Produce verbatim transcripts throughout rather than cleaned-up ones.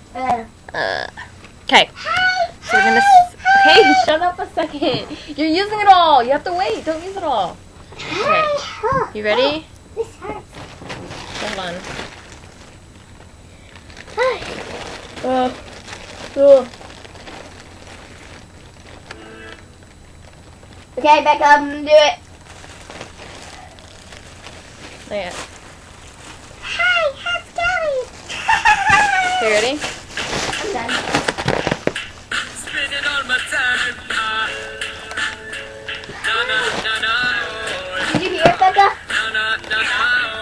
Uh. Uh. Okay. So we're gonna. Okay, shut up a second. You're using it all. You have to wait. Don't use it all. Okay. You ready? This hurts. Hold on. Uh. Uh. Okay, back up and do it. Yeah. Hi, how's it going? Okay, ready? I'm done. Spending all my time. Na na na na. Did you hear it, Becca? Na na na na.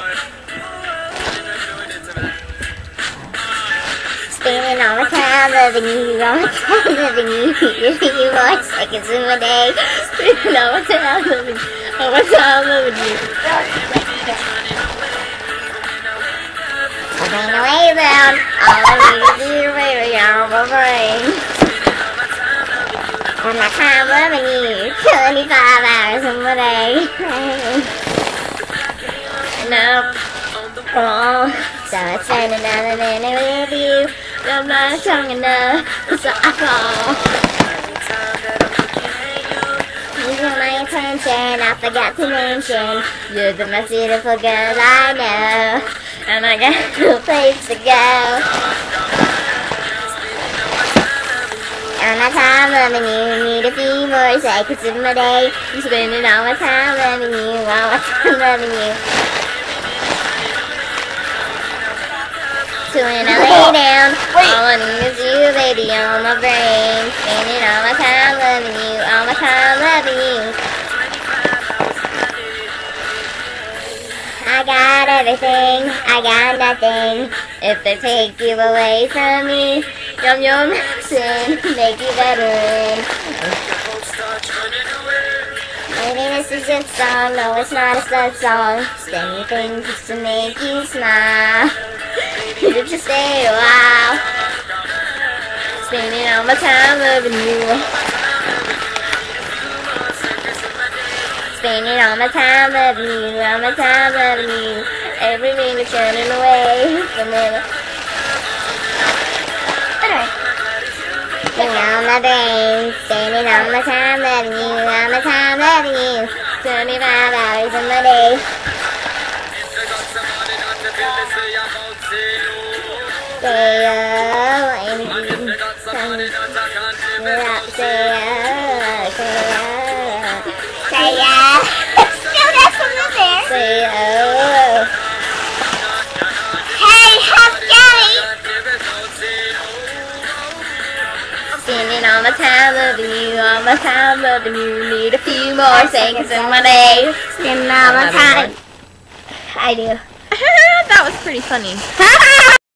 Spending all my time loving you, all my time loving you, giving you more seconds in my day. Spending all my time loving you. All my time loving you. I ran away down, all I need to do is really on my brain. All my time loving you, twenty-five hours in my day. Nope. Oh, so I spend another minute with you. I'm not strong enough, so I fall. You got my attention, I forgot to mention. You're the most beautiful girl I know. And I got No place to go. All my time loving you, need a few more seconds in my day. I'm spending all my time loving you, all my time loving you. So when I lay down, all I need is you, baby, on my brain. Spending all my time loving you, all my time loving you. I got everything, I got nothing. If they take you away from me, yum yum sin, make you better. Maybe this is a song, no it's not a sad song. Say things just to make you smile. You just stay a while. Spending all my time loving you. Spending all my time loving you, all my time loving you. Every minute turning away from it. Spending all my brain, spending all my time loving you, all my time loving you. twenty-five hours in my day. Say oh, and you come without say oh, say oh, say oh. Still that's from the bear. Say oh. Hey, how's it going? Spending all my time loving you, all my time loving you. Need a few more seconds in my day. Spending all my time. I do. That was pretty funny.